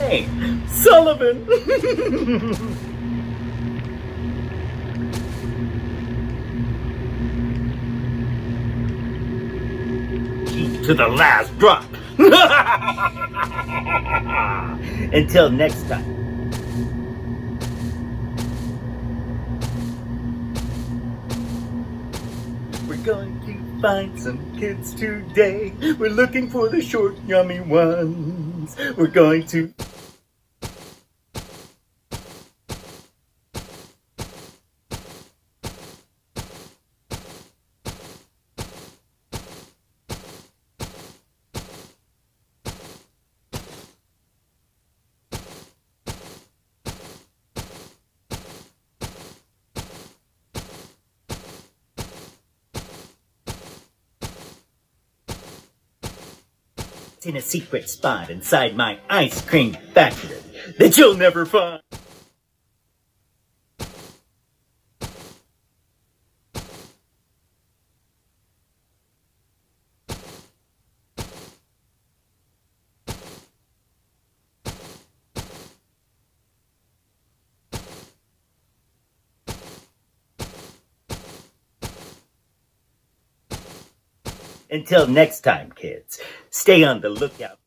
Hey, Sullivan! Eat to the last drop! Until next time. We're going to find some kids today. We're looking for the short, yummy ones. We're going to... in a secret spot inside my ice cream factory that you'll never find. Until next time, kids, stay on the lookout.